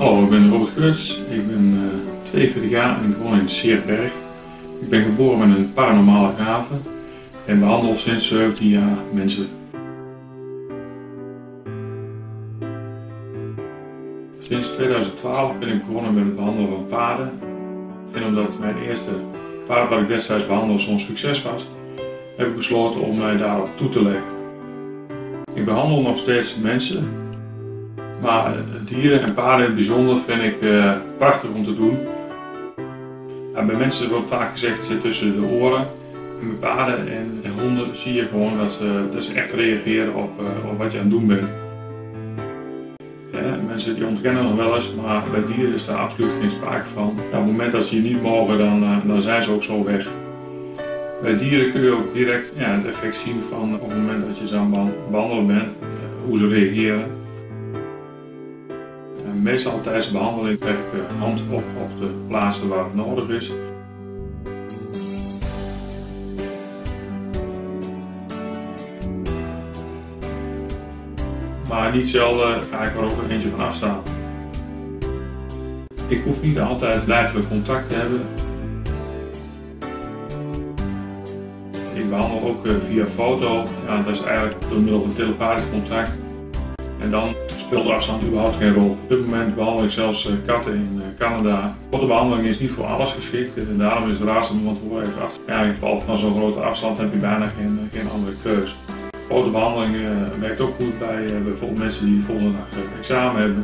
Hallo, ik ben Robert Geurts, ik ben 42 jaar en ik woon in Seerberg. Ik ben geboren met een paranormale gave en behandel sinds 17 jaar mensen. Sinds 2012 ben ik begonnen met het behandelen van paarden. En omdat mijn eerste paard dat ik destijds behandelde zo'n succes was, heb ik besloten om mij daarop toe te leggen. Ik behandel nog steeds mensen, maar dieren en paarden in het bijzonder vind ik prachtig om te doen. Ja, bij mensen wordt vaak gezegd het zit tussen de oren. En bij paarden en honden zie je gewoon dat ze echt reageren op wat je aan het doen bent. Ja, mensen die ontkennen nog wel eens, maar bij dieren is daar absoluut geen sprake van. Ja, op het moment dat ze je niet mogen, dan zijn ze ook zo weg. Bij dieren kun je ook direct het effect zien van op het moment dat je ze aan het behandelen bent, hoe ze reageren. Meestal tijdens de behandeling leg ik de hand op de plaatsen waar het nodig is. Maar niet zelden ga ik er ook eentje van afstaan. Ik hoef niet altijd lijfelijk contact te hebben. Ik behandel ook via foto, ja, dat is eigenlijk door middel van telepathisch contact. En dan speelt de afstand überhaupt geen rol. Op dit moment behandel ik zelfs katten in Canada. Korte behandeling is niet voor alles geschikt en daarom is het raarste moment voor even af. Ja, in geval van zo'n grote afstand heb je bijna geen andere keus. Korte behandeling werkt ook goed bij bijvoorbeeld mensen die de volgende dag examen hebben.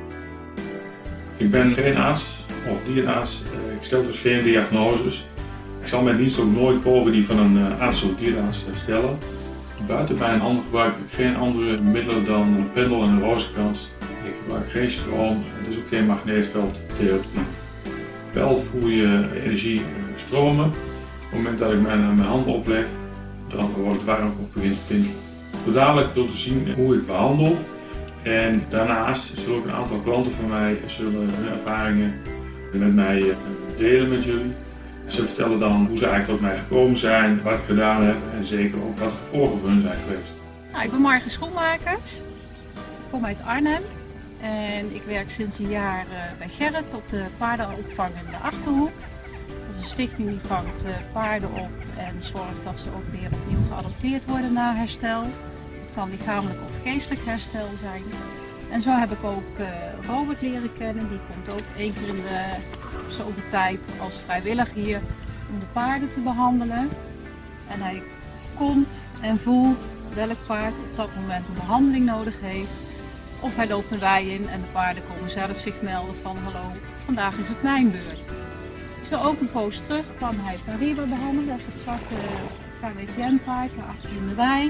Ik ben geen arts of dierenarts, ik stel dus geen diagnoses. Ik zal mijn dienst ook nooit boven die van een arts of dierenarts stellen. Buiten mijn handen gebruik ik geen andere middelen dan een pendel en een rozenkrans. Ik gebruik geen stroom, het is ook geen magneetveldtherapie. Wel voel je energie stromen. Op het moment dat ik mijn hand opleg, dan wordt het warm of begint te tinten. Zo dadelijk zult u zien hoe ik behandel. En daarnaast zullen ook een aantal klanten van mij hun ervaringen met mij delen met jullie. Ze vertellen dan hoe ze eigenlijk tot mij gekomen zijn, wat ik gedaan heb en zeker ook wat de gevolgen voor hun zijn geweest. Nou, ik ben Marga Schoenmakers, ik kom uit Arnhem en ik werk sinds een jaar bij Gerrit op de paardenopvang in de Achterhoek. Dat is een stichting die vangt paarden op en zorgt dat ze ook weer opnieuw geadopteerd worden na herstel. Het kan lichamelijk of geestelijk herstel zijn. En zo heb ik ook Robert leren kennen, die komt ook 1 keer in de zoveel tijd als vrijwilliger hier om de paarden te behandelen. En hij komt en voelt welk paard op dat moment een behandeling nodig heeft. Of hij loopt een wei in en de paarden komen zelf zich melden van hallo, vandaag is het mijn beurt. Zo ook een poos terug kwam hij Pariba behandelen, dat is het zwarte KWTN-paard achter in de wei.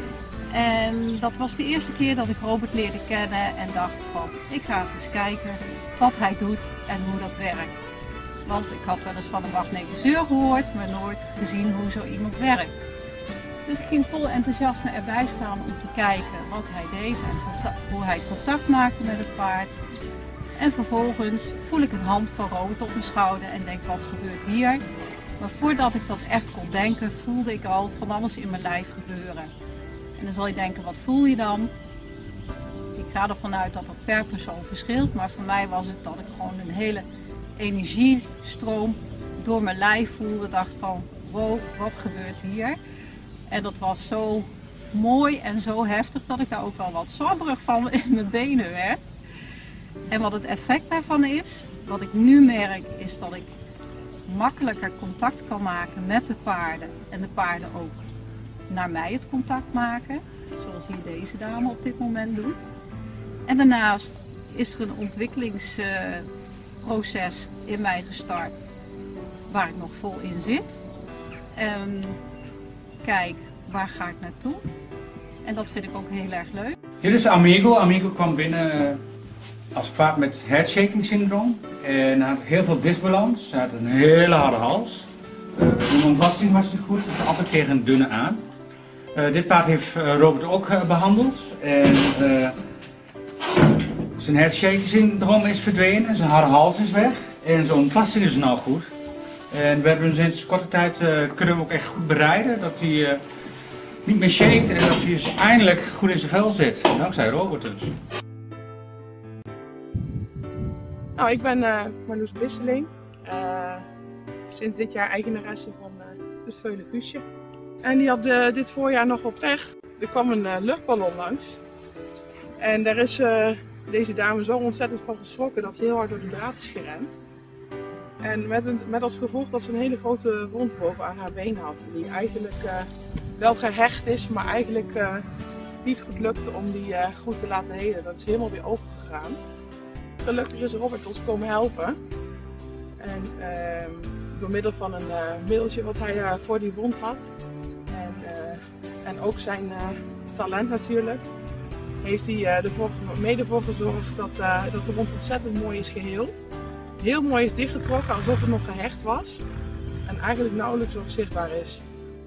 En dat was de eerste keer dat ik Robert leerde kennen en dacht van ik ga het eens kijken wat hij doet en hoe dat werkt. Want ik had wel eens van een magnetiseur gehoord, maar nooit gezien hoe zo iemand werkt. Dus ik ging vol enthousiasme erbij staan om te kijken wat hij deed en hoe hij contact maakte met het paard. En vervolgens voel ik een hand van Robert op mijn schouder en denk wat gebeurt hier. Maar voordat ik dat echt kon denken voelde ik al van alles in mijn lijf gebeuren. En dan zal je denken, wat voel je dan? Ik ga ervan uit dat dat per persoon verschilt, maar voor mij was het dat ik gewoon een hele energiestroom door mijn lijf voelde. Dacht van, wow, wat gebeurt hier? En dat was zo mooi en zo heftig dat ik daar ook wel wat zwabberig van in mijn benen werd. En wat het effect daarvan is, wat ik nu merk, is dat ik makkelijker contact kan maken met de paarden en de paarden ook naar mij het contact maken, zoals hier deze dame op dit moment doet. En daarnaast is er een ontwikkelingsproces in mij gestart waar ik nog vol in zit. En kijk, waar ga ik naartoe? En dat vind ik ook heel erg leuk. Dit is Amigo. Amigo kwam binnen als paard met headshaking syndroom. En hij had heel veel disbalans. Hij had een hele harde hals. De ontlasting was niet goed, dus altijd tegen een dunne aan. Dit paard heeft Robert ook behandeld. En zijn headshaking syndroom is verdwenen, zijn harde hals is weg. En zijn ontlasting is nou goed. En we hebben hem sinds korte tijd kunnen we ook echt goed bereiden. Dat hij niet meer shakt en dat hij dus eindelijk goed in zijn vel zit. Dankzij Robert dus. Nou, ik ben Marloes Bisseling. Sinds dit jaar eigenaresse van het Veulen Guusje. En die had dit voorjaar nog op weg. Er kwam een luchtballon langs. En daar is deze dame zo ontzettend van geschrokken dat ze heel hard door de draad is gerend. En met als gevolg dat ze een hele grote wond bovenaan haar been had. Die eigenlijk wel gehecht is, maar eigenlijk niet goed lukte om die goed te laten helen. Dat is helemaal weer open gegaan. Gelukkig is Robert ons komen helpen. En door middel van een middeltje wat hij voor die wond had. En ook zijn talent natuurlijk. Heeft hij er mede voor gezorgd dat de wond ontzettend mooi is geheeld. Heel mooi is dichtgetrokken, alsof het nog gehecht was. En eigenlijk nauwelijks nog zichtbaar is.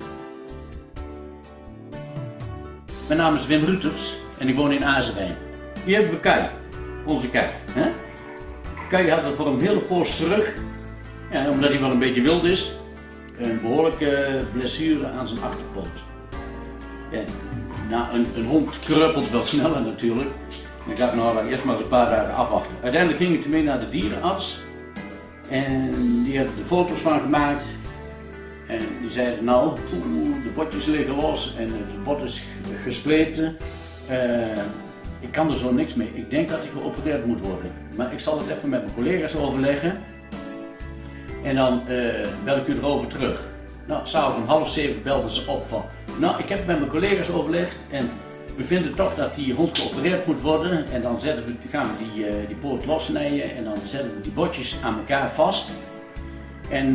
Mijn naam is Wim Ruters en ik woon in Azerijn. Hier hebben we Kai, onze Kai. Hè? Kai had het voor een hele poos terug, ja, omdat hij wel een beetje wild is, een behoorlijke blessure aan zijn achterpoot. Ja, nou, een hond kruppelt wel sneller natuurlijk. Ik ga nou eerst maar eens een paar dagen afwachten. Uiteindelijk ging ik ermee naar de dierenarts en die hebben er foto's van gemaakt. En die zeiden nou, de botjes liggen los en het bot is gespleten. Ik kan er zo niks mee. Ik denk dat hij geopereerd moet worden. Maar ik zal het even met mijn collega's overleggen. En dan bel ik u erover terug. Nou, s'avonds om 6:30 belden ze op van. Nou, ik heb met mijn collega's overlegd en we vinden toch dat die hond geopereerd moet worden. En dan gaan we die poot lossnijden en dan zetten we die botjes aan elkaar vast. En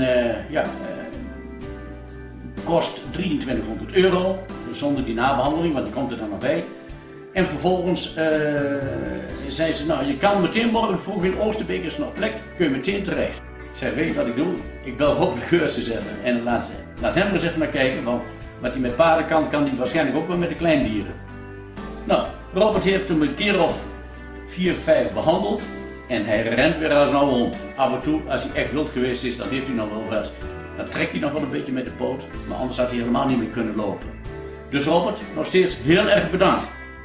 kost €2300, zonder die nabehandeling, want die komt er dan nog bij. En vervolgens zei ze, nou je kan meteen morgen vroeg in Oosterbeek is nog plek, kun je meteen terecht. Ik zei, weet je wat ik doe? Ik bel Rob de Keur te zetten en laat hem er eens even naar kijken, want wat hij met paarden kan hij waarschijnlijk ook wel met de kleindieren. Nou, Robert heeft hem een keer of 4, 5 behandeld en hij rent weer als een oude hond. Af en toe, als hij echt wild geweest is, dan heeft hij nog wel wat. Dan trekt hij nog wel een beetje met de poot, maar anders had hij helemaal niet meer kunnen lopen. Dus Robert, nog steeds heel erg bedankt.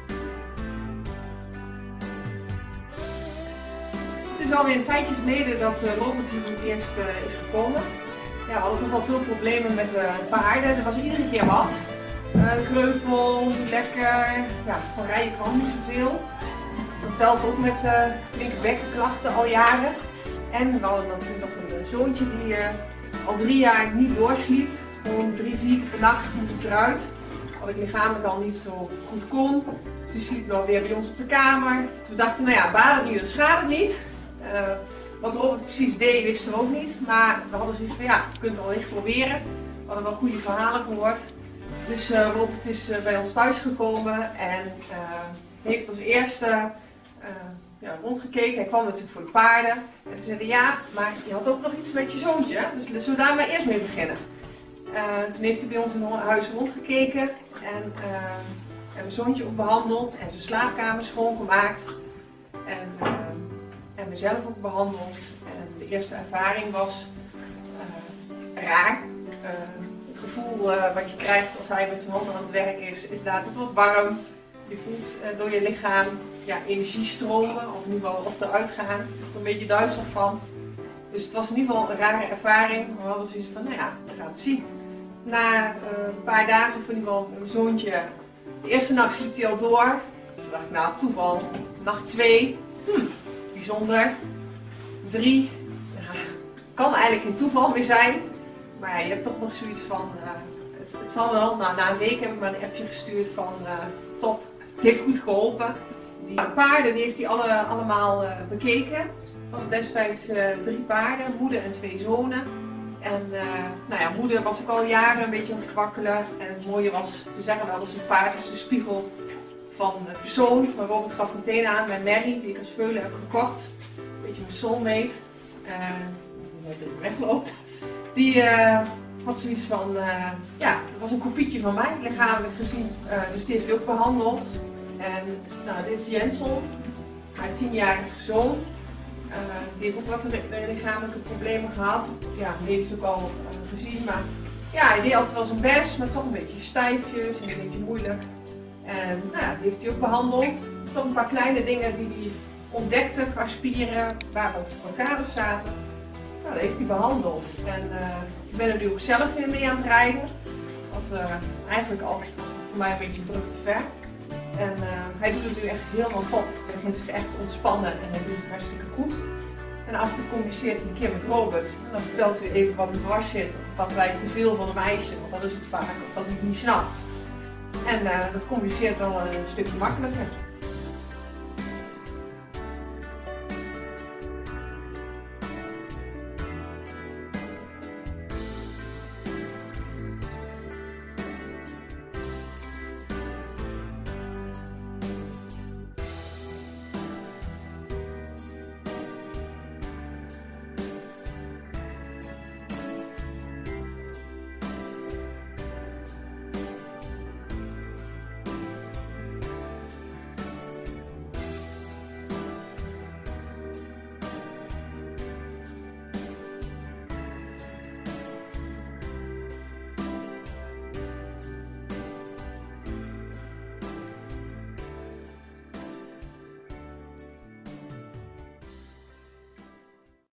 Het is alweer een tijdje geleden dat Robert hier voor het eerst is gekomen. Ja, we hadden toch wel veel problemen met paarden. Er was iedere keer wat. Kreupel, lekker, ja, van rijden kwam niet zoveel. Ik zat zelf ook met linkerbekkenklachten al jaren. En we hadden natuurlijk nog een zoontje die al 3 jaar niet doorsliep. Gewoon 3, 4 keer per nacht moest ik eruit. Wat ik lichamelijk al niet zo goed kon. Dus die sliep dan weer bij ons op de kamer. Dus we dachten, nou ja, baden niet, schaadt het niet. Wat Robert precies deed, wisten we ook niet. Maar we hadden zoiets van, ja, je kunt het al echt proberen. We hadden wel goede verhalen gehoord. Dus Robert is bij ons thuis gekomen en heeft als eerste rondgekeken. Hij kwam natuurlijk voor de paarden. En toen zeiden ja, maar je had ook nog iets met je zoontje. Dus zullen we daar maar eerst mee beginnen. Toen heeft hij bij ons in huis rondgekeken en mijn zoontje ook behandeld en zijn slaapkamer schoongemaakt. En mezelf ook behandeld. En de eerste ervaring was raar. Het gevoel wat je krijgt als hij met zijn handen aan het werk is dat het wordt warm. Je voelt door je lichaam energie stromen, of in ieder geval of eruit gaan. Je wordt er een beetje duizelig van. Dus het was in ieder geval een rare ervaring. We hadden zoiets van, nou ja, we gaan het zien. Na een paar dagen, of in ieder geval mijn zoontje, de eerste nacht sliep hij al door. Toen dacht ik, nou toeval. Nacht 2, bijzonder. 3, kan eigenlijk geen toeval meer zijn. Maar ja, je hebt toch nog zoiets van, het zal wel. Nou, na een week heb ik maar een appje gestuurd van, top, het heeft goed geholpen. Die paarden die heeft hij allemaal bekeken. We hadden destijds 3 paarden, moeder en 2 zonen. En moeder was ook al jaren een beetje aan het kwakkelen. En het mooie was, ze zeggen wel eens een paard is de spiegel van de persoon. Maar Robert gaf meteen aan met Mary, die ik als veulen heb gekocht. Een beetje mijn soulmate. Die net even wegloopt. Die had zoiets van, dat was een kopietje van mij, lichamelijk gezien. Dus die heeft hij ook behandeld. En dit is Jensel, haar 10-jarige zoon. Die heeft ook wat lichamelijke problemen gehad. Ja, die heeft het ook al gezien. Maar ja, hij deed altijd wel zijn best, maar toch een beetje stijfjes, een beetje moeilijk. En die heeft hij ook behandeld. Toch een paar kleine dingen die hij ontdekte qua spieren waar wat blokkades zaten. Nou, dat heeft hij behandeld. En ik ben er nu ook zelf weer mee aan het rijden. Want eigenlijk altijd was het voor mij een beetje brug te ver. En hij doet het nu echt helemaal top. Hij begint zich echt te ontspannen en hij doet het hartstikke goed. En af en toe communiceert hij een keer met Robert. En dan vertelt hij even wat hem dwars zit. Of dat wij te veel van hem eisen, want dat is het vaak. Of dat hij het niet snapt. En dat communiceert wel een stukje makkelijker.